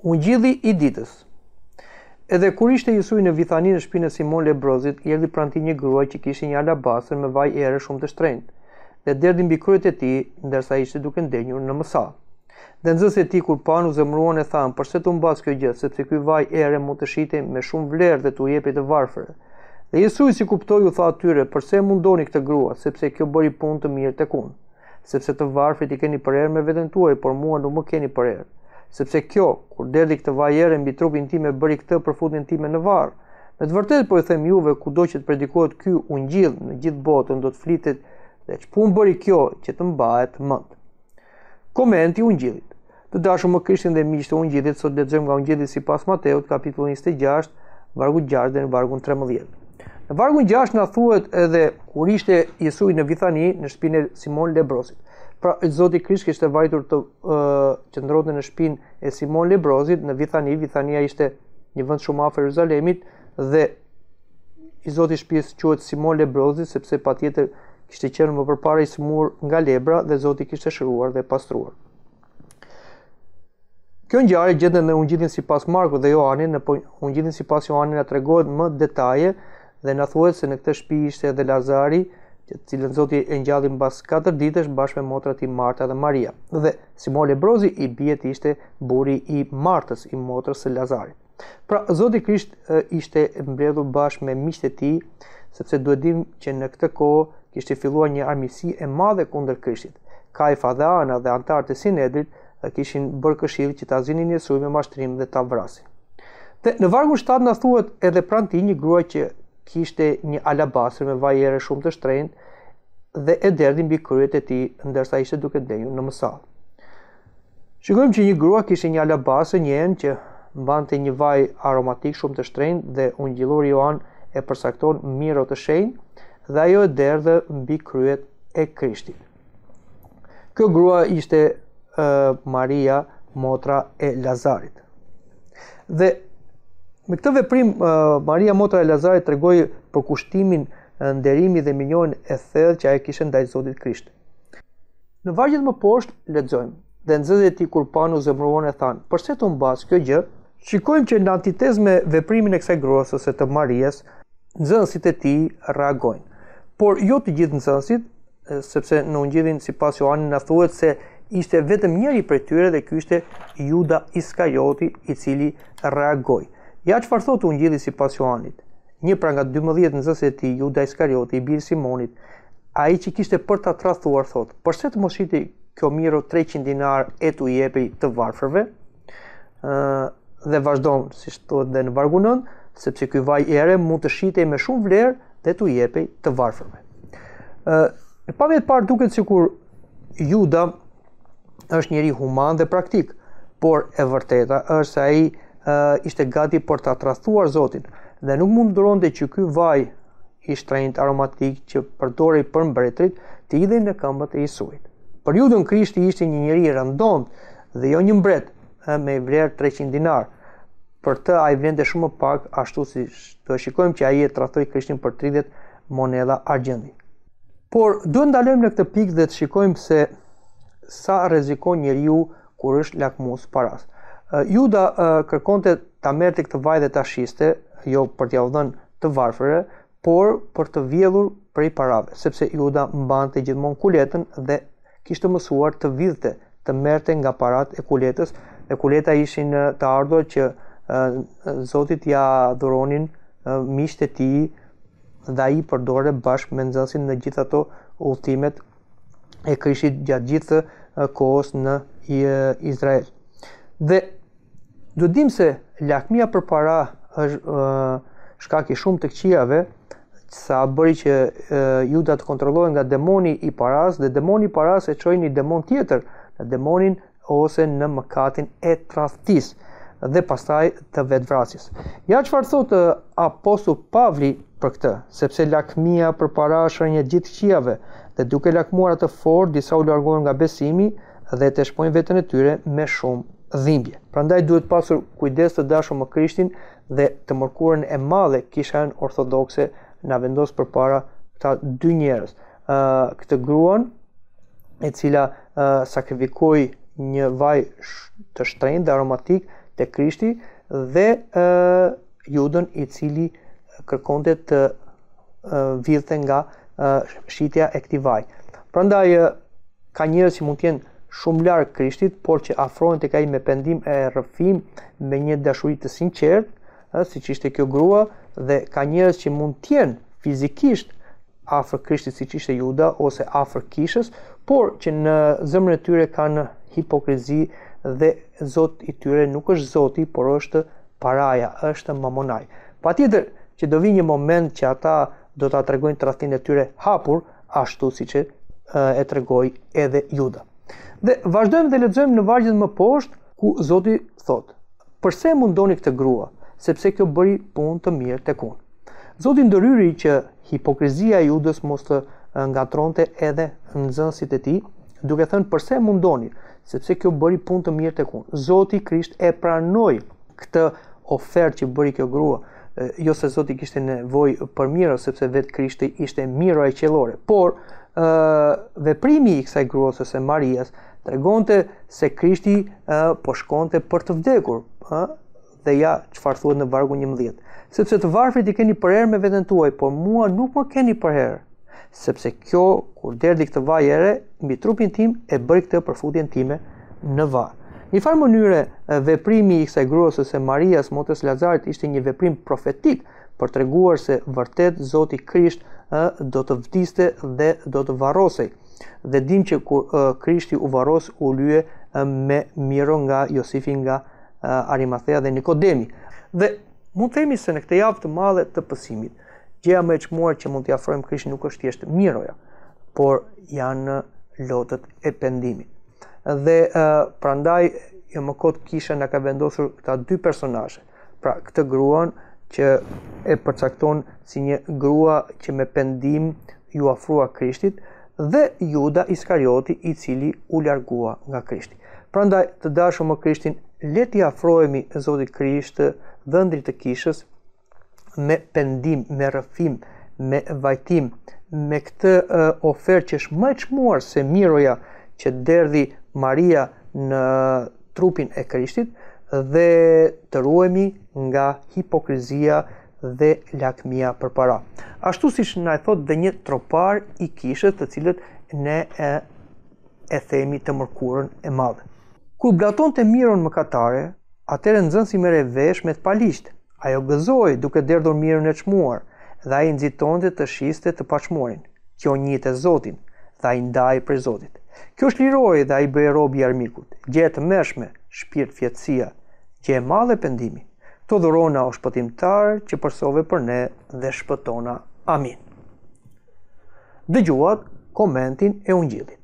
Ungjilli i ditës. Edhe kur ishte Jesui në Vithani në shtëpinë e Simon Lebrozit, erdhi pranë tij një gruaj që kishte një alabastër me vaj ere shumë të shtrenjtë, dhe derdhi mbi kryet e tij, ndërsa ishte duke ndenjur në mësall. Dhe nxënësit e tij kur pan u zemruan e thanë: "Përse të mbas kjo gjë, sepse ky vaj ere mund të shitej me shumë vlerë dhe t'u jepej të varfërve." Dhe Jesui si kuptoi u tha atyre: "Përse mundoni këtë grua, sepse kjo bëri punë të mirë tek unë. Sepse të varfrit i keni përerë me veten tuaj, por mua nuk më keni përerë. Sepse kjo, kur derdhi këtë vaj ere mbi trupin tim e bëri këtë për futjen time në varr. Me të vërtetë po ju them juve, kudo që të predikohet ky ungjill në gjithë botën do të flitet dhe ç'punë bëri kjo që të mbahet mend." Komenti i ungjillit. Të dashur më Krishtin dhe miq të ungjillit, sot lexojmë nga ungjilli sipas Mateut, kapitulli 26, vargu 6 dhe në vargun 13. Në vargun 6 na thuhet edhe kur ishte Jesui në Vithani, në shtëpinë e Simon Lebrozit. Pra Zoti Krisht kishte vajtur të qëndronte në shtëpinë e Simon Lebrozit në Vithani. Vithania ishte një vend shumë afër Jeruzalemit dhe i Zoti shtëpisë quhet Simon Lebrozit sepse patjetër kishte qenë më përpara i smur nga lebra dhe Zoti kishte shëruar dhe pastruar. Kjo ngjarje gjendet në ungjillin sipas Markut dhe Johanit. Në ungjillin sipas Johanit na tregohet më detaje dhe na thuhet se në këtë shtëpi ishte edhe Lazari, të cilën Zoti e ngjalli mbas 4 ditësh bashkë me motrat i Marta dhe Maria. Dhe Simon Lebrozi i biet ishte burri i Martës, i motrës së Lazarit. Pra Zoti Krisht ishte mbledhur bashkë me miqtë e tij, sepse duhet dim që në këtë kohë kishte filluar një armiqësi e madhe kundër Krishtit. Kajfa dhe Ana dhe anëtarët e Sinedrit kishin bërë këshill që ta zinin Jesui me mashtrim dhe ta vrasin. Dhe në vargun 7 na thuhet edhe pranë tij një gruaj që kishte një alabastër me vaj ere shumë të shtrenjtë dhe e derdhi mbi kryet e tij ndërsa ishte duke ndenjur në mësall. Shikojmë që një grua kishte një alabastër njën që mbante një vaj aromatik shumë të shtrenjtë dhe ungjillori Johan e përsakton mirro të shenjtë dhe ajo e derdhë mbi kryet e Krishtit. Kjo grua ishte Maria, motra e Lazarit. Dhe me këtë veprim Maria, motra e Lazarit, tregoi për kushtimin, nderimi dhe minjorin e thellë që ai kishte ndaj Zotit Krisht. Në vargjet më poshtë lexojmë: "Dhe nxënësit e tij kur pan u zemruan e thanë: Përse të mbas kjo gjë?" Shikojmë që në antitezë me veprimin e kësaj gruas ose të Marias, nxënësit e tij reagojnë. Por jo të gjithë nxënësit, sepse në ungjillin sipas Johanit na thuhet se ishte vetëm njëri prej tyre dhe ky ishte Juda Iskarioti, i cili reagoi. Ja çfarë thotë ungjilli sipas Johanit. Një pra nga 12 nxënësit e tij, Juda Iskarioti, i biri Simonit, ai që kishte për ta tradhuar, thotë: "Përse të mos shitej kjo mirro 300 dinar e t'u jepej të varfërve?" Dhe vazhdon, siç thotë dhe në vargu 9, sepse ky vaj ere mund të shitej me shumë vlerë dhe t'u jepej të varfërve. Në pamje të parë duket sikur Juda është njeri human dhe praktik, por e vërteta është se ai ishte gati për ta tradhuar Zotin dhe nuk munduronte që ky vaj i shtrenjtë aromatik që përdorej për mbretërit të hidhej në këmbët e Jesuit. Për Judën Krishti ishte një njeri rëndom dhe jo një mbret me vlerë 300 dinar. Për të ai vlente shumë më pak, ashtu si do shikojmë që ai e tradhoi Krishtin për 30 monedha argjendi. Por duhet ndalojmë në këtë pikë dhe të shikojmë se sa rrezikon njeriu kur është lakmues paras. Juda kërkonte ta merrte këtë vaj dhe ta shiste, jo për t'ia dhënë të varfërve, por për të vjedhur prej parave, sepse Juda mbante gjithmonë kuletën dhe kishte mësuar të vidhte, të merrte nga parat e kuletës, dhe kuleta ishin të ardhur që Zotit ja dhuronin miqtë e tij dhe ai përdore bashkë me nxënësin në gjithë ato udhëtimet e Krishtit gjatë gjithë kohës në Izrael. Dhe do dim se lakmia për para është shkak i shumë të këqijave, sa bëri që Juda të kontrollohen nga demoni i paras, dhe demoni i paras e çoi një demon tjetër, në demonin ose në mëkatin e tradhtisë dhe pastaj të vetvrasjes. Ja çfarë thotë apostulli Pavli për këtë, sepse lakmia përpara është një gjithë këqijave, dhe duke lakmuar atë fort, disa u larguan nga besimi dhe të shpojnë veten e tyre me shumë dhimbje. Prandaj duhet pasur kujdes të dashur me Krishtin dhe të mërkurën e madhe Kishën ortodokse na vendos përpara këta dy njerëz. Këtë gruan e cila sakrifikoi një vaj të shtrenjtë dhe aromatik te Krishti dhe Judën i cili kërkonte të vidhte nga shitja e këtij vaji. Prandaj ka njerëz që mund të jenë shumë larg Krishtit, por që afrohen tek ai me pendim e rrëfim, me një dashuri të sinqertë, siç ishte kjo grua, dhe ka njerëz që mund të jenë fizikisht afër Krishtit siç ishte Juda ose afër kishës, por që në zemrën e tyre kanë hipokrizi dhe Zoti i tyre nuk është Zoti, por është paraja, është mamonaj. Patjetër që do vi një moment që ata do ta tregojnë tradhtinë e tyre hapur, ashtu siç e tregoi edhe Juda. Dhe vazhdojmë dhe lexojmë në vargjet më poshtë ku Zoti thotë: "Përse mundoni këtë grua, sepse kjo bëri punë të mirë tek unë." Zoti ndërhyri që hipokrizia e Judës mos të ngatronte edhe nxënësit e tij, duke thënë: "Përse mundoni, sepse kjo bëri punë të mirë tek unë." Zoti Krisht e pranoi këtë ofertë që bëri kjo grua, jo se Zoti kishte nevojë për miro, sepse vetë Krishti ishte miro e qellore, por veprimi i kësaj gruas ose Marias tregonte se Krishti po shkonte për të vdekur, dhe ja çfarë thuhet në vargu 11. Sepse të varfrit i keni për herë me veten tuaj, por mua nuk më keni për herë, sepse kjo kur derdhi këtë vaj ere mbi trupin tim e bëri këtë për futjen time në varr. Në një farë mënyre, veprimi i kësaj gruas ose Marias, motrës Lazarit, ishte një veprim profetik për treguar se vërtet Zoti Krisht do të vdiste dhe do të varrosej. Dhe dim që kur Krishti u varros, u lye me miro nga Josifi nga Arimathea dhe Nikodemi. Dhe mund të themi se në këtë javë të madhe të pësimit, gjëja më e çmuar që mund t'i afrojmë Krishtit nuk është thjesht miroja, por janë lotët e pendimit. Dhe prandaj jo më kot kisha na ka vendosur këta dy personazhe. Pra këtë gruan që e përcakton si një grua që me pendim ju afrua Krishtit, dhe Juda Iskarioti i cili u largua nga Krishti. Prandaj të dashur me Krishtin, le t'i afrohemi Zotit Krisht, dhëndrit të kishës, me pendim, me rrëfim, me vajtim, me këtë ofertë që është më e çmuar se miroja që derdhi Maria në trupin e Krishtit, dhe të ruhemi nga hipokrizia dhe lakmia përpara. Ashtu siç na e thot dhe një tropar i kishës, të cilët ne e themi të mërkurën e madhe. Kur blatonte miron mëkatare, atëherë nxënësi merre vesh me të paligjt. Ajo gëzoi duke derdhur mirën e çmuar, dhe ai nxitonte të shiste të paçmuarin. Kjo njihte Zotin, dhe ai ndai prej Zotit. Kjo është liroi dhe ai bëhej rob i armikut. Gjë e tmerrshme, shpirt fjetësia, gjë e madhe pendimi. To dhurona o shpëtimtar që përsove për ne dhe shpëtona. Amin. Dëgjuat komentin e Ungjillit.